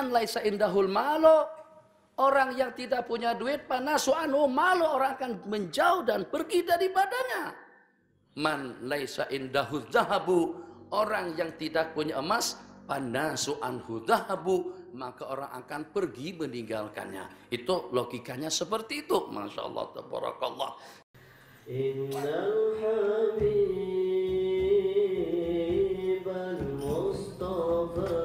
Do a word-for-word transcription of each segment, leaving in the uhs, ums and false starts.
Man laisa indahul malo, orang yang tidak punya duit, panasu anhu malo, orang akan menjauh dan pergi daripadanya. Man laisa indahul zahabu, orang yang tidak punya emas, panasu anhu zahabu, maka orang akan pergi meninggalkannya. Itu logikanya seperti itu. Masya Allah, tabarakallah. Innal habib al-Mustafa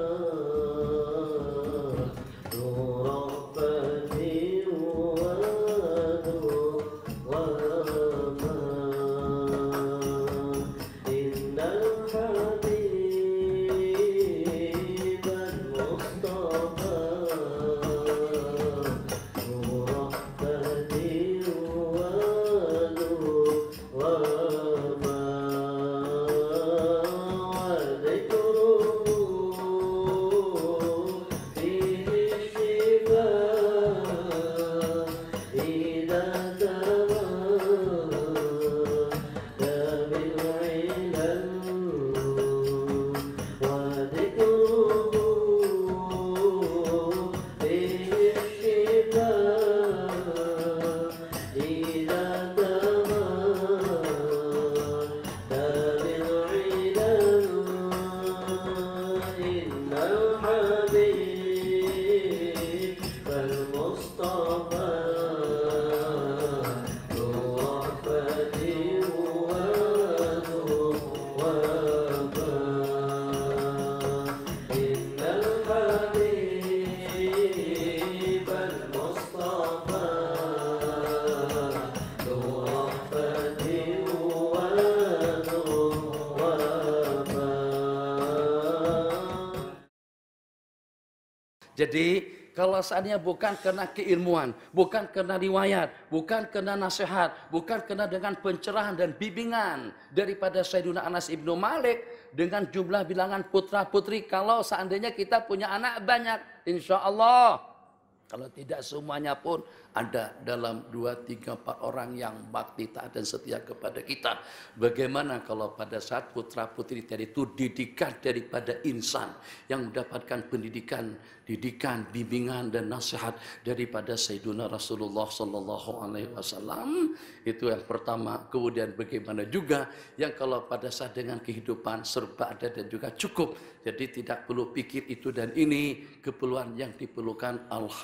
Jadi kalau seandainya bukan karena keilmuan, bukan karena riwayat, bukan karena nasihat, bukan karena dengan pencerahan dan bimbingan daripada Sayyidina Anas ibnu Malik dengan jumlah bilangan putra putri, kalau seandainya kita punya anak banyak, insya Allah, kalau tidak semuanya pun ada dalam dua, tiga, empat orang yang bakti, taat dan setia kepada kita. Bagaimana kalau pada saat putra putri tadi itu didikan daripada insan yang mendapatkan pendidikan, didikan, bimbingan dan nasihat daripada Sayyidina Rasulullah Sallallahu Alaihi Wasallam. Itu yang pertama. Kemudian bagaimana juga yang kalau pada saat dengan kehidupan serba ada dan juga cukup. Jadi tidak perlu pikir itu dan ini, keperluan yang diperlukan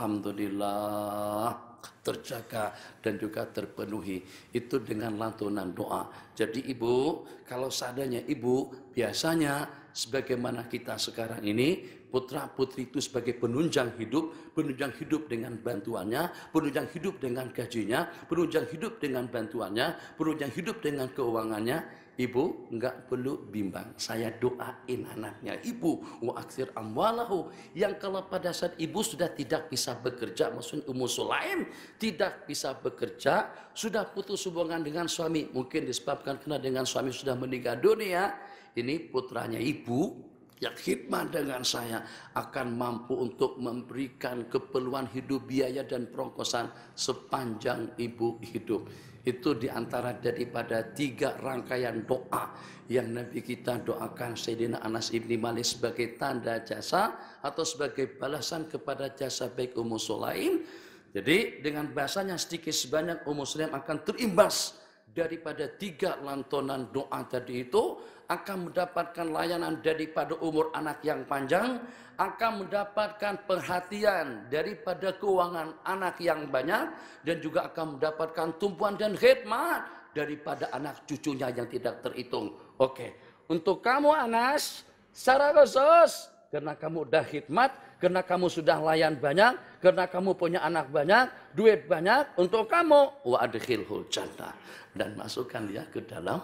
alhamdulillah terjaga dan juga terpenuhi. Itu dengan lantunan doa. Jadi ibu, kalau seadanya ibu, biasanya sebagaimana kita sekarang ini, putra putri itu sebagai penunjang hidup, penunjang hidup dengan bantuannya, penunjang hidup dengan gajinya, penunjang hidup dengan bantuannya, penunjang hidup dengan keuangannya. Ibu enggak perlu bimbang, saya doain anaknya ibu, wa aksir amwalahu, yang kalau pada saat ibu sudah tidak bisa bekerja, maksudnya Ummu Sulaim tidak bisa bekerja, sudah putus hubungan dengan suami, mungkin disebabkan karena dengan suami sudah meninggal dunia, ini putranya ibu yang khidmat dengan saya akan mampu untuk memberikan keperluan hidup, biaya dan perongkosan sepanjang ibu hidup. Itu diantara daripada tiga rangkaian doa yang Nabi kita doakan Sayyidina Anas ibni Malik sebagai tanda jasa atau sebagai balasan kepada jasa baik Ummu Sulaim. Jadi dengan bahasanya sedikit sebanyak Ummu Sulaim akan terimbas daripada tiga lantunan doa tadi itu, akan mendapatkan layanan daripada umur anak yang panjang, akan mendapatkan perhatian daripada keuangan anak yang banyak, dan juga akan mendapatkan tumpuan dan khidmat daripada anak cucunya yang tidak terhitung. Oke, untuk kamu Anas, secara khusus, karena kamu udah khidmat, karena kamu sudah layan banyak, karena kamu punya anak banyak, duit banyak, untuk kamu, wa adkhilhul jannah, dan masukkan dia ke dalam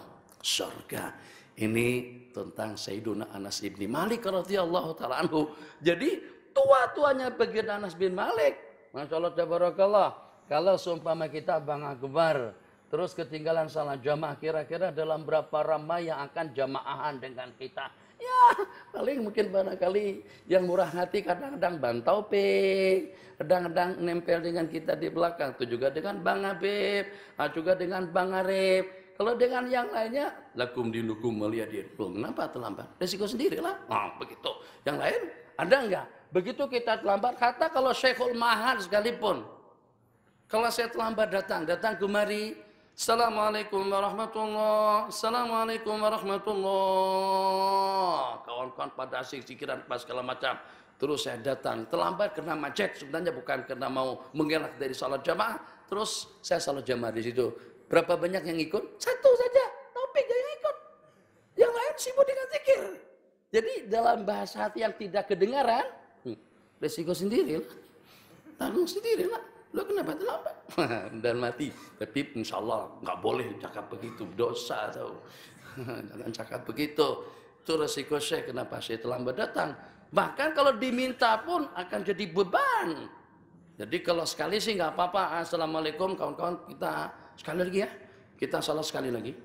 surga. Ini tentang Sayyiduna Anas ibni Malik radhiyallahu ta'ala anhu. Jadi tua-tuanya bagian Anas bin Malik, Masya Allah tabarakallah. Kalau seumpama kita Bang Akbar terus ketinggalan salah jamaah, kira-kira dalam berapa ramai yang akan jamaahan dengan kita? Ya paling mungkin barangkali yang murah hati kadang-kadang bantau pe, kadang-kadang nempel dengan kita di belakang. Itu juga dengan Bang Habib, juga dengan Bang Arif. Kalau dengan yang lainnya, lakum dinukum waliyadin. Belum, kenapa terlambat? Resiko sendiri lah. Nah, begitu. Yang lain, ada enggak? Begitu kita terlambat, kata kalau Syekhul Mahal sekalipun, kalau saya terlambat datang, datang kemari, Assalamualaikum warahmatullahi Assalamualaikum warahmatullahi. Kawan-kawan pada asik zikiran pas segala macam. Terus saya datang, terlambat karena macet. Sebenarnya bukan karena mau mengelak dari salat jamaah. Terus saya salat jamaah di situ. Berapa banyak yang ikut? Satu saja. Taufik yang ikut. Yang lain sibuk dengan zikir. Jadi dalam bahasa hati yang tidak kedengaran, hmm, resiko sendiri lah. Tanggung sendiri lah. Lo kenapa terlambat? Dan mati. Tapi insya Allah nggak boleh cakap begitu, dosa tau. Jangan cakap begitu. Itu resiko saya kenapa saya terlambat datang. Bahkan kalau diminta pun akan jadi beban. Jadi kalau sekali sih nggak apa-apa. Assalamualaikum kawan-kawan, kita sekali lagi ya. Kita salah sekali lagi.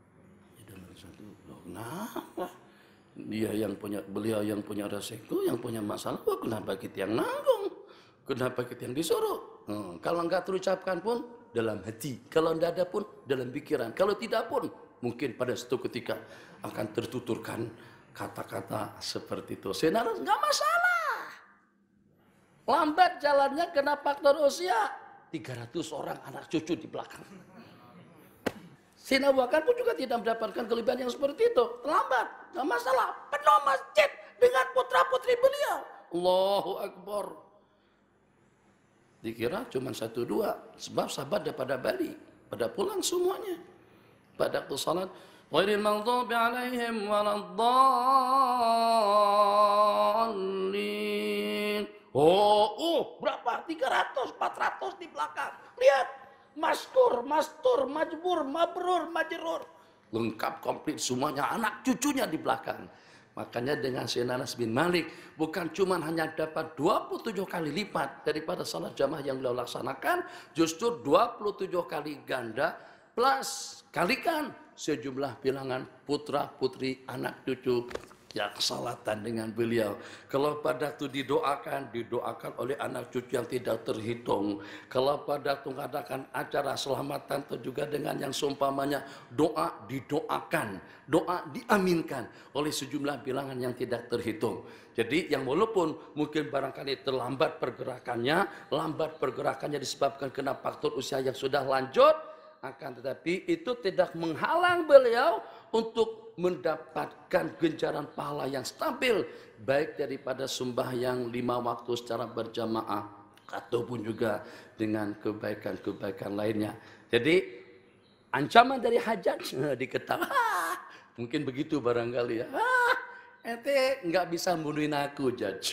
Kenapa? Dia yang punya, beliau yang punya resiko, yang punya masalah. Wah, kenapa kita yang nanggung? Kenapa kita yang disuruh? Hmm, kalau enggak terucapkan pun dalam hati. Kalau tidak ada pun dalam pikiran. Kalau tidak pun mungkin pada suatu ketika akan tertuturkan kata-kata seperti itu. Sebenarnya enggak masalah. Lambat jalannya kena faktor usia. tiga ratus orang anak cucu di belakang. Sayyidina Abu Bakar pun juga tidak mendapatkan kelebihan yang seperti itu. Terlambat, enggak masalah. Penuh masjid dengan putra-putri beliau. Allahu Akbar. Dikira cuma satu dua, sebab sahabat daripada Bali, pada pulang semuanya. Pada waktu salat, ghairil maghdubi alaihim waladdallin. Oh, oh, berapa? tiga ratus, empat ratus di belakang. Lihat, maskur, mastur, majbur, mabrur, majrur. Lengkap, komplit semuanya, anak cucunya di belakang. Makanya dengan Sayyidina Anas bin Malik bukan cuma hanya dapat dua puluh tujuh kali lipat daripada salat jamaah yang beliau laksanakan, justru dua puluh tujuh kali ganda plus kalikan sejumlah bilangan putra putri anak cucu yang salatan dengan beliau. Kalau pada itu didoakan, didoakan oleh anak cucu yang tidak terhitung. Kalau pada itu mengadakan acara selamatan itu juga dengan yang seumpamanya doa didoakan, doa diaminkan oleh sejumlah bilangan yang tidak terhitung. Jadi yang walaupun mungkin barangkali terlambat pergerakannya, lambat pergerakannya disebabkan kena faktor usia yang sudah lanjut, akan tetapi itu tidak menghalang beliau untuk mendapatkan ganjaran pahala yang stabil, baik daripada sembahyang lima waktu secara berjamaah ataupun juga dengan kebaikan-kebaikan lainnya. Jadi ancaman dari hajat diketahui, mungkin begitu barangkali ya. Ah, ente nggak bisa bunuhin aku, Judge.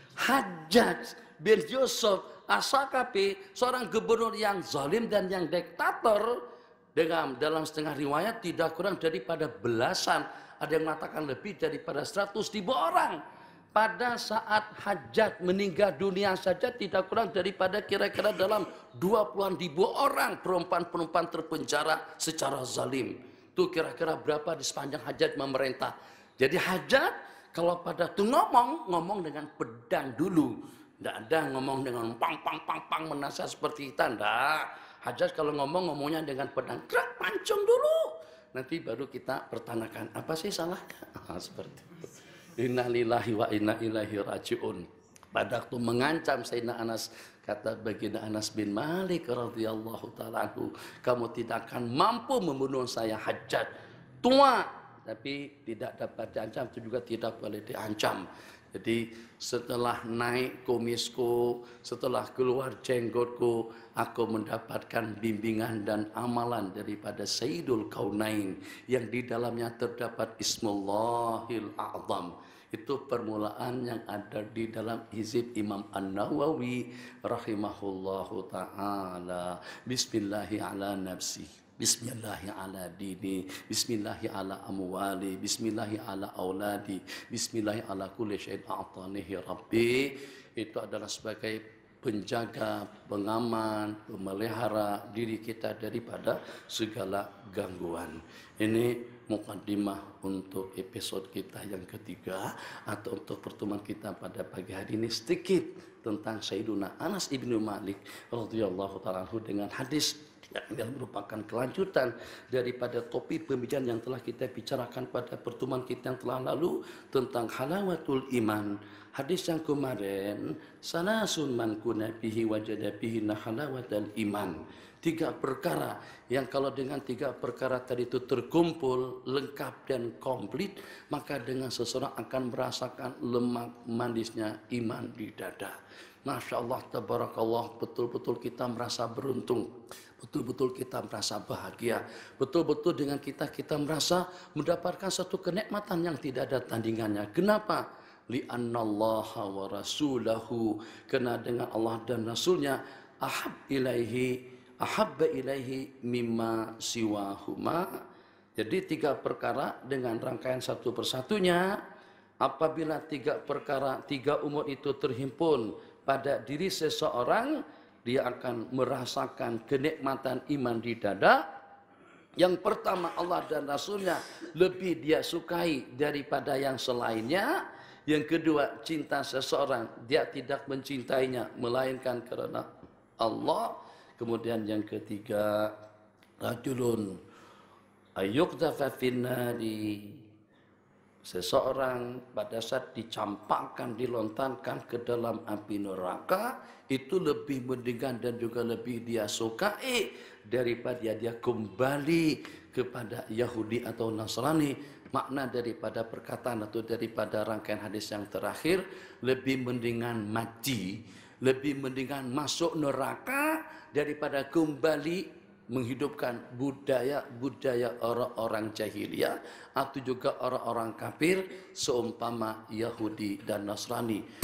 Hajjaj bin Yusuf As-Saqafi, seorang gubernur yang zalim dan yang diktator, dengan dalam setengah riwayat tidak kurang daripada belasan, ada yang mengatakan lebih daripada seratus ribu orang. Pada saat Hajjaj meninggal dunia saja tidak kurang daripada kira-kira dalam dua puluhan ribu orang perempuan-perempuan terpenjara secara zalim. Itu kira-kira berapa di sepanjang Hajjaj memerintah. Jadi Hajjaj kalau pada itu ngomong, ngomong dengan pedang dulu. Tidak ada ngomong dengan pang pang pang pang menasihat seperti kita. Tidak. Hajjaj kalau ngomong, ngomongnya dengan pedang. Krak, pancung dulu. Nanti baru kita pertanakan. Apa sih salahnya? Ah, seperti itu. Inna lillahi wa inna ilaihi raji'un. Pada waktu mengancam Sayyidina Anas, kata baginda Anas bin Malik radhiyallahu ta'ala anhu, kamu tidak akan mampu membunuh saya Hajjaj. Tua, tapi tidak dapat diancam, itu juga tidak boleh diancam. Jadi setelah naik kumisku, setelah keluar jenggotku, aku mendapatkan bimbingan dan amalan daripada Sayyidul Kaunain yang di dalamnya terdapat Ismullahil A'zam. Itu permulaan yang ada di dalam hizib Imam An-Nawawi rahimahullahu ta'ala. Bismillahi ala nafsi, Bismillahi ala dini, Bismillahi ala amwali, Bismillahi ala auladi, Bismillahi ala kulli syai'in a'tanihi Rabbi. Itu adalah sebagai penjaga, pengaman, pemelihara diri kita daripada segala gangguan. Ini mukaddimah untuk episode kita yang ketiga, atau untuk pertemuan kita pada pagi hari ini, sedikit tentang Sayyiduna Anas ibnu Malik radhiyallahu ta'ala anhu dengan hadis yang merupakan kelanjutan daripada topik pembicaraan yang telah kita bicarakan pada pertemuan kita yang telah lalu tentang halawatul iman, Hadis yang kemarin, salasun man kuna bihi wajada bihi halawatal iman. Tiga perkara yang kalau dengan tiga perkara tadi itu terkumpul, lengkap dan komplit, maka dengan seseorang akan merasakan lemak manisnya iman di dada. Masya Allah, tabarakallah, betul-betul kita merasa beruntung. Betul-betul kita merasa bahagia. Betul-betul dengan kita, kita merasa mendapatkan satu kenikmatan yang tidak ada tandingannya. Kenapa? Li'annallaha wa rasulahu. Karena dengan Allah dan Rasulnya, ahab ilaihi, ahabba ilaihi mimma siwahuma. Jadi tiga perkara dengan rangkaian satu persatunya. Apabila tiga perkara, tiga umur itu terhimpun pada diri seseorang, dia akan merasakan kenikmatan iman di dada. Yang pertama, Allah dan Rasulnya lebih dia sukai daripada yang selainnya. Yang kedua, cinta seseorang, dia tidak mencintainya melainkan karena Allah. Kemudian yang ketiga, rajulun ayyuqdhafa finnari, seseorang pada saat dicampakkan, dilontarkan ke dalam api neraka, itu lebih mendingan dan juga lebih dia sukai daripada dia kembali kepada Yahudi atau Nasrani. Makna daripada perkataan atau daripada rangkaian hadis yang terakhir, lebih mendingan mati, lebih mendingan masuk neraka daripada kembali menghidupkan budaya-budaya orang-orang jahiliyah atau juga orang-orang kafir seumpama Yahudi dan Nasrani.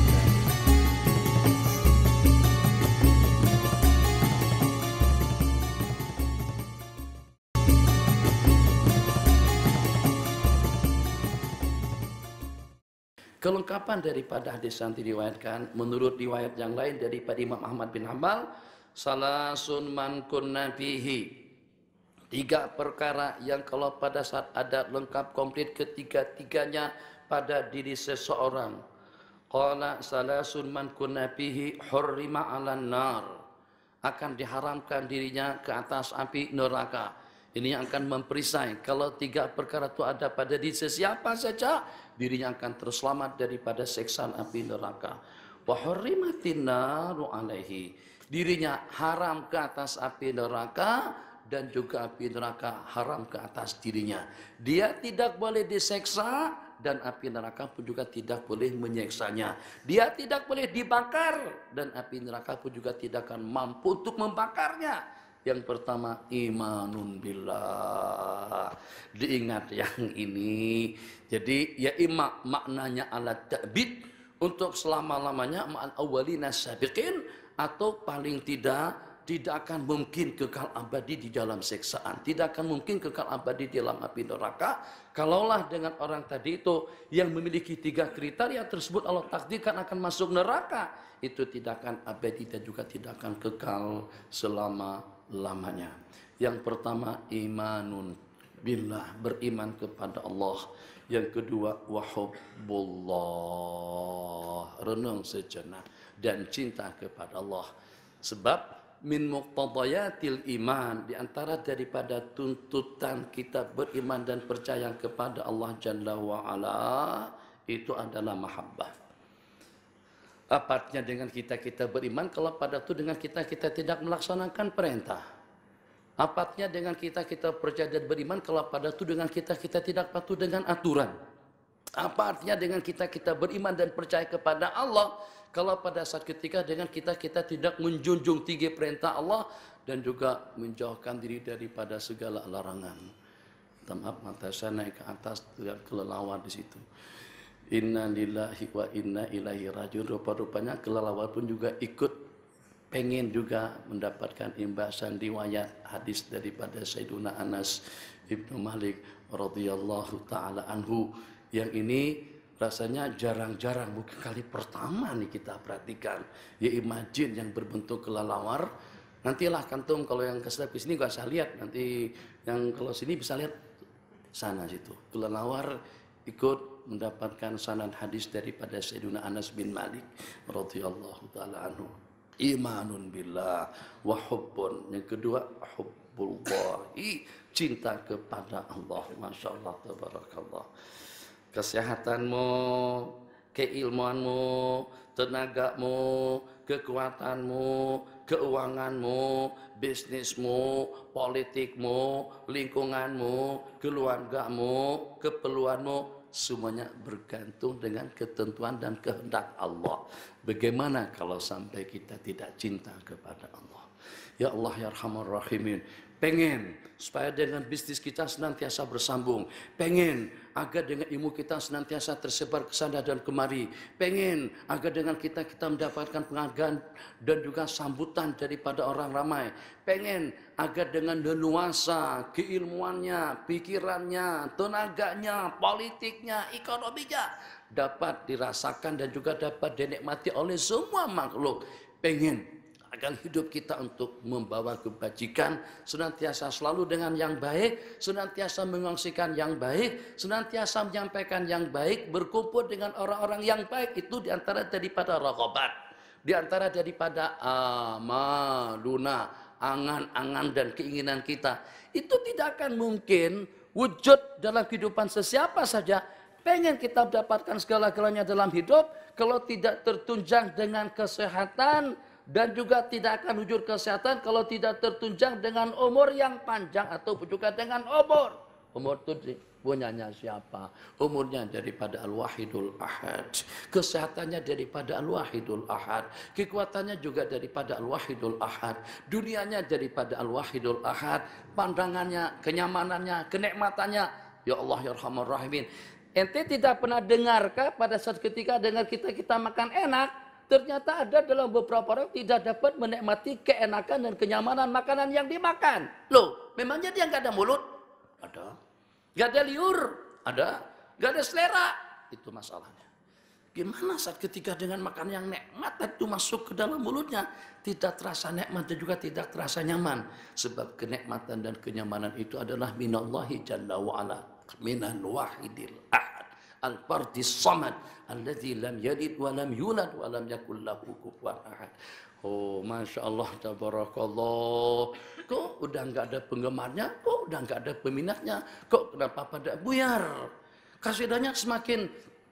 Kelengkapan daripada hadis yang diriwayatkan menurut riwayat yang lain daripada Imam Ahmad bin Hanbal, salasun man kunna fihi, tiga perkara yang kalau pada saat ada lengkap komplit ketiga-tiganya pada diri seseorang. Qala salasun man kunna fihi hurrima 'alan nar, akan diharamkan dirinya ke atas api neraka. Ini yang akan memperisai kalau tiga perkara itu ada pada diri siapa saja, dirinya akan terselamat daripada siksaan api neraka. Wa hurrimatin naru 'alaihi, dirinya haram ke atas api neraka dan juga api neraka haram ke atas dirinya. Dia tidak boleh diseksa dan api neraka pun juga tidak boleh menyeksanya. Dia tidak boleh dibakar dan api neraka pun juga tidak akan mampu untuk membakarnya. Yang pertama, imanun billah. Diingat yang ini. Jadi ya imma maknanya alat ta'bid untuk selama-lamanya ma'al awwalina sabiqin, atau paling tidak tidak akan mungkin kekal abadi di dalam siksaan, tidak akan mungkin kekal abadi di dalam api neraka. Kalaulah dengan orang tadi itu yang memiliki tiga kriteria tersebut Allah takdirkan akan masuk neraka, itu tidak akan abadi dan juga tidak akan kekal selama-lamanya. Yang pertama, imanun billah, beriman kepada Allah. Yang kedua, wahubbullah, renung sejenak dan cinta kepada Allah. Sebab min muqtadayatil iman, di antara daripada tuntutan kita beriman dan percaya kepada Allah Jalla wa Ala, itu adalah mahabbah. Apa artinya dengan kita kita beriman kalau pada itu dengan kita kita tidak melaksanakan perintah? Apa artinya dengan kita kita percaya dan beriman kalau pada itu dengan kita kita tidak patuh dengan aturan? Apa artinya dengan kita kita beriman dan percaya kepada Allah kalau pada saat ketika dengan kita kita tidak menjunjung tinggi perintah Allah dan juga menjauhkan diri daripada segala larangan? Maaf, mata saya naik ke atas dengan kelelawar di situ. Inna lillahi wa inna ilaihi rajiun. Rupa-rupanya kelelawar pun juga ikut pengen juga mendapatkan imbasan riwayat hadis daripada Sayyiduna Anas ibnu Malik radhiyallahu taala anhu. Yang ini rasanya jarang-jarang, mungkin kali pertama nih kita perhatikan. Ya imagine yang berbentuk kelelawar. Nantilah kantung kalau yang ke sini gak usah lihat. Nanti yang kalau sini bisa lihat sana situ. Kelelawar ikut mendapatkan sanad hadis daripada Sayyiduna Anas bin Malik radhiyallahu taala anhu. Imanun billah wa hubbun. Yang kedua, hubbullahi, cinta kepada Allah. Masya Allah, tabarakallah. Kesehatanmu, keilmuanmu, tenagamu, kekuatanmu, keuanganmu, bisnismu, politikmu, lingkunganmu, keluargamu, keperluanmu, semuanya bergantung dengan ketentuan dan kehendak Allah. Bagaimana kalau sampai kita tidak cinta kepada Allah? Ya Allah ya Arhamar Rahimin, pengen supaya dengan bisnis kita senantiasa bersambung, pengen agar dengan ilmu kita senantiasa tersebar ke sana dan kemari, pengen agar dengan kita kita mendapatkan penghargaan dan juga sambutan daripada orang ramai, pengen agar dengan leluasa keilmuannya, pikirannya, tenaganya, politiknya, ekonominya dapat dirasakan dan juga dapat dinikmati oleh semua makhluk. Pengen agar hidup kita untuk membawa kebajikan, senantiasa selalu dengan yang baik, senantiasa mengongsikan yang baik, senantiasa menyampaikan yang baik, berkumpul dengan orang-orang yang baik. Itu diantara daripada raghabat, diantara daripada amaluna, angan-angan dan keinginan kita. Itu tidak akan mungkin wujud dalam kehidupan sesiapa saja. Pengen kita mendapatkan segala-galanya dalam hidup, kalau tidak tertunjang dengan kesehatan, dan juga tidak akan wujud kesehatan kalau tidak tertunjang dengan umur yang panjang ataupun juga dengan umur. Umur itu punyanya siapa? Umurnya daripada Al-Wahidul Ahad. Kesehatannya daripada Al-Wahidul Ahad. Kekuatannya juga daripada Al-Wahidul Ahad. Dunianya daripada Al-Wahidul Ahad. Pandangannya, kenyamanannya, kenikmatannya. Ya Allah ya Arhamar Rahimin. Ente tidak pernah dengarkah pada saat ketika dengar kita-kita makan enak? Ternyata ada dalam beberapa orang tidak dapat menikmati keenakan dan kenyamanan makanan yang dimakan. Loh, memangnya dia nggak ada mulut? Ada. Nggak ada liur? Ada. Nggak ada selera? Itu masalahnya. Gimana saat ketika dengan makan yang nikmat itu masuk ke dalam mulutnya, tidak terasa nikmat dan juga tidak terasa nyaman. Sebab kenikmatan dan kenyamanan itu adalah minallahi jalla wa'ala. Minal wahidil ahad. Al-Fardis Samad alladzi lam yalid wa lam yulad wa lam yakul lahu kufuwan ahad. Oh, Masya Allah, tabarakallah. Kok udah nggak ada penggemarnya? Kok udah nggak ada peminatnya? Kok kenapa pada buyar? Kasidahnya semakin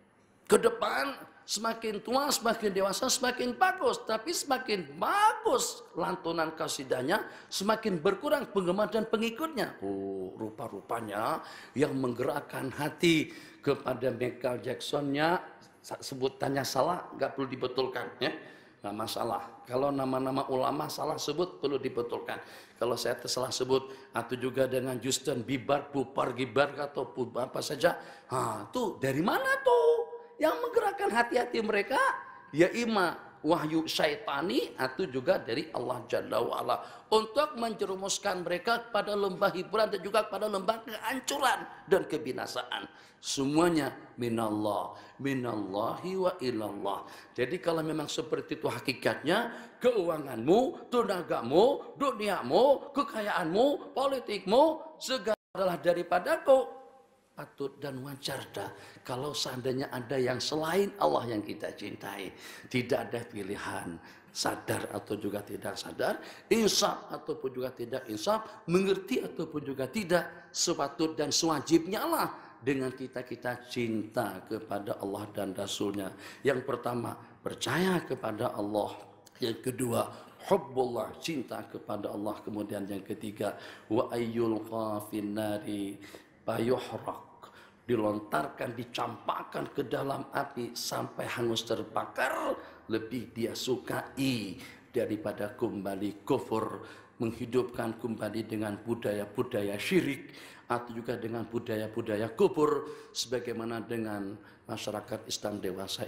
ke depan, semakin tua, semakin dewasa, semakin bagus. Tapi semakin bagus lantunan kasidahnya, semakin berkurang penggemar dan pengikutnya. Oh, rupa-rupanya yang menggerakkan hati kepada Michael Jacksonnya, sebutannya salah, nggak perlu dibetulkan, ya, nggak masalah. Kalau nama-nama ulama salah sebut, perlu dibetulkan. Kalau saya salah sebut, atau juga dengan Justin Bieber, Bupar Gibar atau apa saja, ah, tuh dari mana tuh? Yang menggerakkan hati-hati mereka, ya ima wahyu syaitani atau juga dari Allah Jalla wa'ala untuk menjerumuskan mereka pada lembah hiburan dan juga pada lembah kehancuran dan kebinasaan. Semuanya minallah, minallahi wa ilallah. Jadi kalau memang seperti itu hakikatnya, keuanganmu, tenagamu, duniamu, kekayaanmu, politikmu, segala adalah daripadaku. Patut dan wajar dah kalau seandainya ada yang selain Allah yang kita cintai. Tidak ada pilihan, sadar atau juga tidak sadar, insaf ataupun juga tidak insaf, mengerti ataupun juga tidak, sepatut dan sewajibnya lah dengan kita-kita cinta kepada Allah dan Rasulnya. Yang pertama, percaya kepada Allah. Yang kedua, hubbullah, cinta kepada Allah. Kemudian yang ketiga, wa ayyul qafin nari payuhrak, dilontarkan, dicampakkan ke dalam api sampai hangus terbakar, lebih dia sukai daripada kembali kufur, menghidupkan kembali dengan budaya-budaya syirik atau juga dengan budaya-budaya kufur, sebagaimana dengan masyarakat Islam dewasa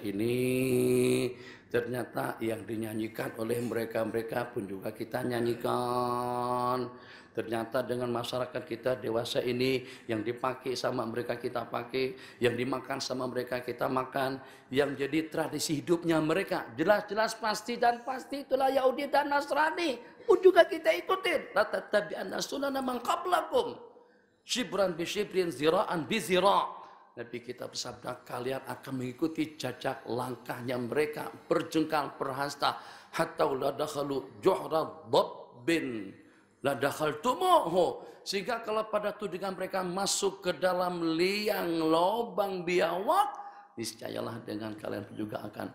ini. Ternyata yang dinyanyikan oleh mereka-mereka pun juga kita nyanyikan. Ternyata dengan masyarakat kita dewasa ini, yang dipakai sama mereka kita pakai, yang dimakan sama mereka kita makan, yang jadi tradisi hidupnya mereka jelas-jelas pasti dan pasti itulah Yahudi dan Nasrani pun juga kita ikutin. La tattabi'anna sunana man qablakum shibran bi shibrin zira'an bi zira'. Nabi kita bersabda, kalian akan mengikuti jejak langkahnya mereka, berjengkal perhasta, hatta la dakhalu juhra dhabbin la dakhaltumuhu, sehingga kalau pada tudingan mereka masuk ke dalam liang lubang biawak, niscayalah dengan kalian juga akan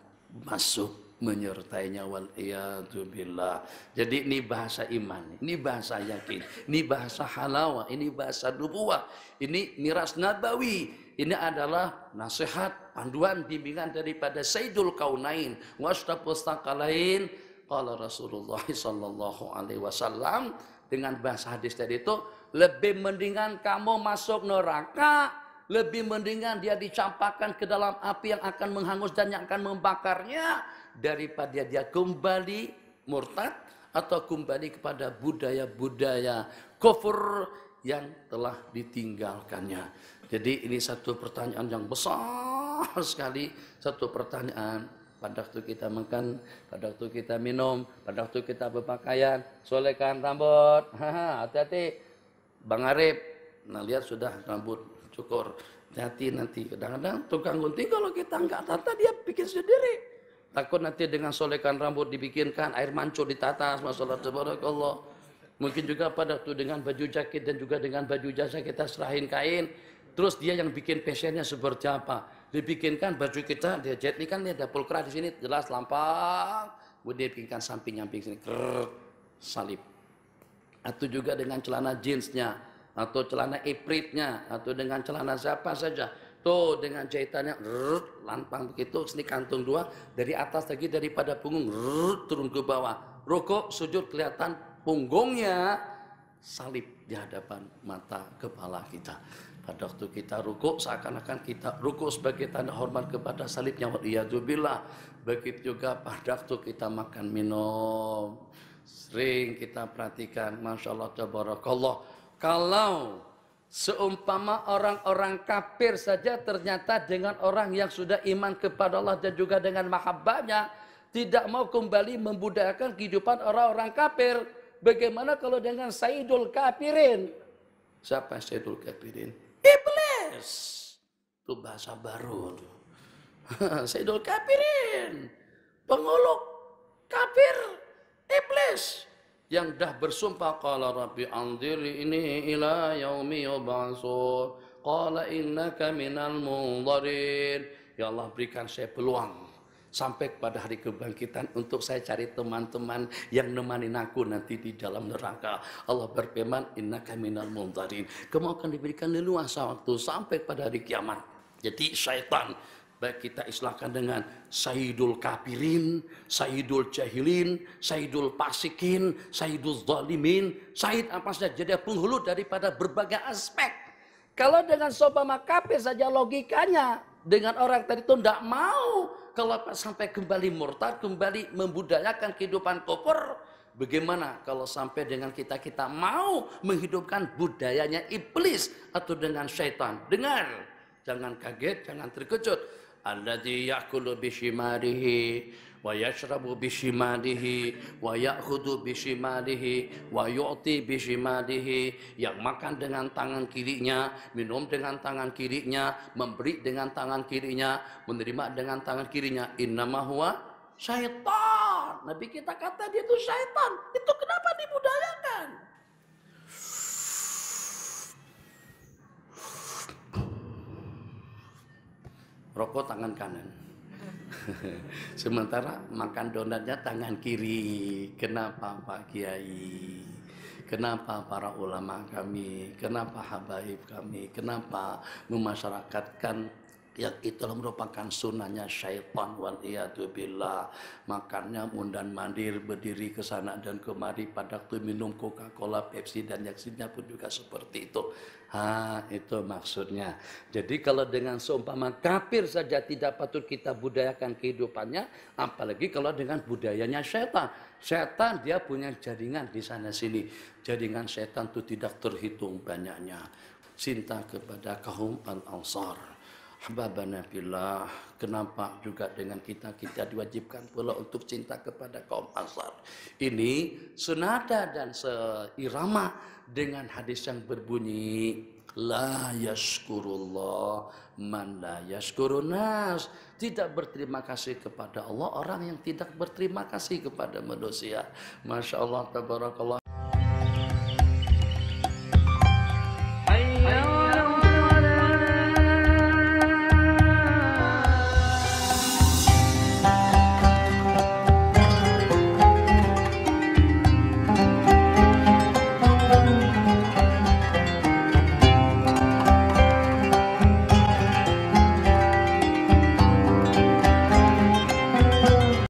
masuk menyertainya wal iyadu billah. Jadi ini bahasa iman, ini bahasa yakin, ini bahasa halawah, ini bahasa nubuwah, ini miras nabawi, ini adalah nasihat, panduan, bimbingan daripada Sayyidul Kaunain washtaqus tsaqalain qala Rasulullah sallallahu alaihi wasallam. Dengan bahasa hadis tadi itu, lebih mendingan kamu masuk neraka, lebih mendingan dia dicampakkan ke dalam api yang akan menghangus dan yang akan membakarnya, daripada dia kembali murtad atau kembali kepada budaya-budaya kufur yang telah ditinggalkannya. Jadi ini satu pertanyaan yang besar sekali, satu pertanyaan. Pada waktu kita makan, pada waktu kita minum, pada waktu kita berpakaian, solekan rambut. Hati-hati, Bang Arif. Nah lihat sudah rambut cukur. Hati nanti kadang-kadang tukang gunting kalau kita nggak tata dia bikin sendiri. Takut nanti dengan solekan rambut dibikinkan air mancur ditata. Masalah tabarakallah. Mungkin juga pada waktu dengan baju jaket dan juga dengan baju jasa kita serahin kain. Terus dia yang bikin fashionnya seperti apa? Dibikinkan baju kita, dia jahit ini kan dia ada pulkra di sini jelas lampang. Kemudian dibikinkan samping-nyamping sini, krrr, salib. Atau juga dengan celana jeansnya, atau celana ipritnya, atau dengan celana siapa saja. Tuh dengan jahitannya, krrr, lampang begitu, sini kantung dua, dari atas lagi daripada punggung, krrr, turun ke bawah. Rukuk, sujud kelihatan punggungnya, salib di hadapan mata kepala kita. Pada waktu kita rukuk seakan-akan kita rukuk sebagai tanda hormat kepada salibnya. Waliyadzubillah. Begitu juga pada waktu kita makan minum. Sering kita perhatikan, Masya Allah, tabarakallah. Kalau seumpama orang-orang kafir saja ternyata dengan orang yang sudah iman kepada Allah dan juga dengan mahabbahnya tidak mau kembali membudayakan kehidupan orang-orang kafir. Bagaimana kalau dengan Sayyidul Kafirin? Siapa Sayyidul Kafirin? Iblis. Itu bahasa baru. Sayyidul Kafirin. Penguluk kafir. Iblis. Yang dah bersumpah. Qala Rabbi anzirni ini ila yaumi yub'atsun. Qala innaka minal munzarin. Ya Allah berikan saya peluang. Sampai kepada hari kebangkitan untuk saya cari teman-teman yang nemanin aku nanti di dalam neraka. Allah berfirman, innaka minal munzarin. Kamu akan diberikan leluasa waktu sampai pada hari kiamat. Jadi syaitan, baik kita istilahkan dengan Sayyidul Kafirin, Sayyidul Jahilin, Sayyidul Pasikin, Sayyidul Zalimin, Sayyid apa saja, jadi penghulu daripada berbagai aspek. Kalau dengan sopama kafir saja logikanya, dengan orang tadi itu tidak mau. Kalau sampai kembali murtad, kembali membudayakan kehidupan kufur, bagaimana kalau sampai dengan kita-kita mau menghidupkan budayanya iblis atau dengan syaitan? Dengar, jangan kaget, jangan terkejut. Alladzi ya'kulu bishimalihi wa yashrabu bishimalihi wa ya'khudhu bishimalihi wa yu'ti bishimalihi, yang makan dengan tangan kirinya, minum dengan tangan kirinya, memberi dengan tangan kirinya, menerima dengan tangan kirinya. Innama huwa syaitan. Nabi kita kata dia itu syaitan. Itu kenapa dibudayakan? Rokok tangan kanan. Sementara makan donatnya tangan kiri. Kenapa Pak Kiai? Kenapa para ulama kami? Kenapa habaib kami? Kenapa memasyarakatkan yang itu merupakan sunnahnya syaitan waliyadzubillah. Makannya mundan mandir, berdiri ke sana dan kemari, pada waktu minum Coca-Cola, Pepsi dan yang lainnya pun juga seperti itu. Ha, itu maksudnya. Jadi kalau dengan seumpama kafir saja tidak patut kita budayakan kehidupannya, apalagi kalau dengan budayanya syaitan. Syaitan dia punya jaringan di sana sini. Jaringan syaitan itu tidak terhitung banyaknya. Cinta kepada kaum Al-Ansar. Ahbabana billah, kenapa juga dengan kita kita diwajibkan pula untuk cinta kepada kaum Ansar. Ini senada dan seirama dengan hadis yang berbunyi la yashkurullah man la yashkurun nas. Tidak berterima kasih kepada Allah orang yang tidak berterima kasih kepada manusia. Masya Allah, tabarakallah.